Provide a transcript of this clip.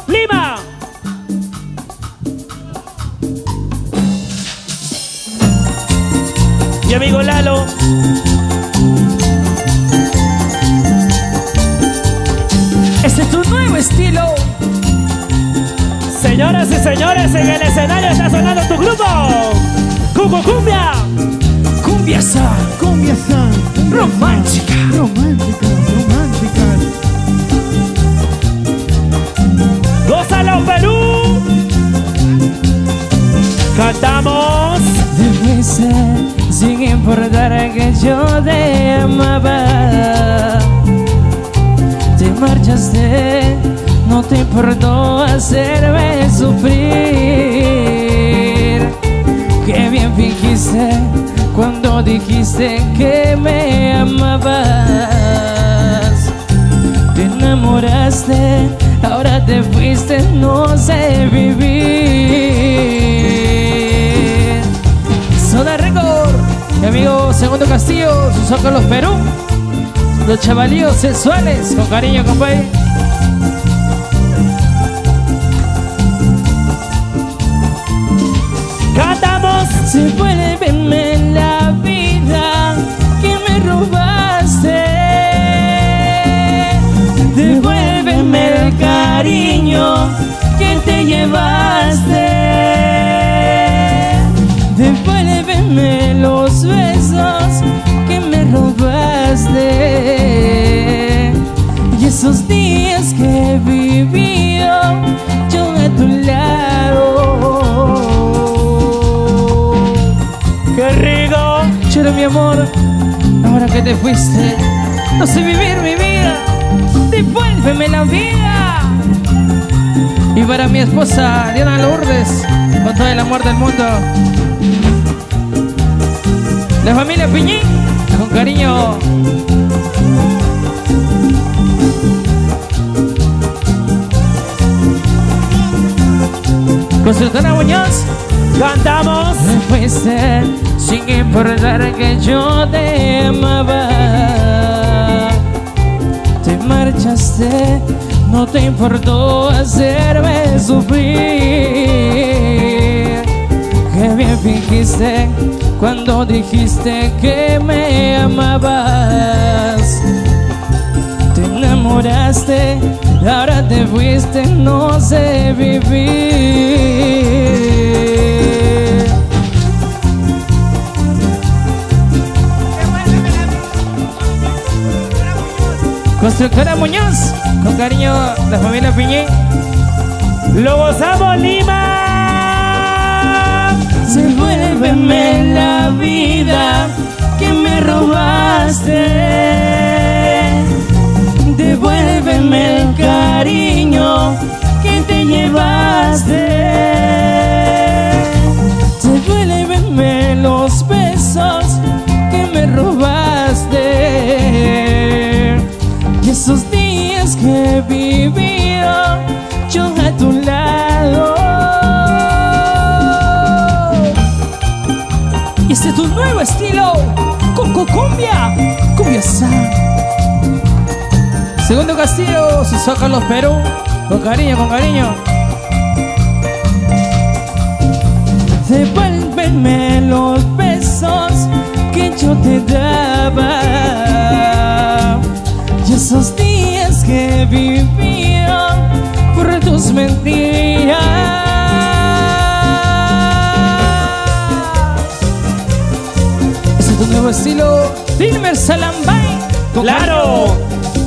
Lima. Mi amigo Lalo. Este es tu nuevo estilo. Señoras y señores, en el escenario está sonando tu grupo. Cuco Cumbia. Cumbia San. Cumbia San. Romántica. Romántica, romántica. Gózalo, Perú. Cantamos. Te fuiste sin importar que yo te amaba. Te marchaste, no te importó hacerme sufrir. Qué bien fingiste cuando dijiste que me amabas. Te enamoraste, ahora te fuiste, no sé vivir. Zona Record, mi amigo Segundo Castillo, sus Zócalos Perú. Los chavalíos sensuales, con cariño, compadre. Cantamos. Devuélveme la vida que me robaste. Devuélveme el cariño que te llevaste. Devuélveme los besos que me robaste. Y esos días que he vivido yo a tu lado. ¡Qué rico! Chero, mi amor, ahora que te fuiste, no sé vivir mi vida. Devuélveme la vida. Y para mi esposa Diana Lourdes, con todo el amor del mundo. La familia Piñín, con cariño. Constructora Muñoz. Cantamos. Te fuiste sin importar que yo te amaba. Te marchaste, no te importó hacerme sufrir. Qué bien fingiste cuando dijiste que me amabas. Te enamoraste, ahora te fuiste, no sé vivir. Constructora Muñoz, con cariño, la familia Piñé. Lo gozamos, Lima. Devuélveme la vida que me robaste. Devuélveme el cariño que te llevaste. Devuélveme los besos que me robaste. Y esos días que he vivido yo a tu lado. Y este es tu nuevo estilo, Cuco Cumbia, Cumbia San. Segundo Castillo, sus Zócalos Perú, con cariño, con cariño. Devuélveme los besos que yo te daba. Y esos días que he vivido por tus mentiras. Ese es tu nuevo estilo, Dilmer Salambay. Claro.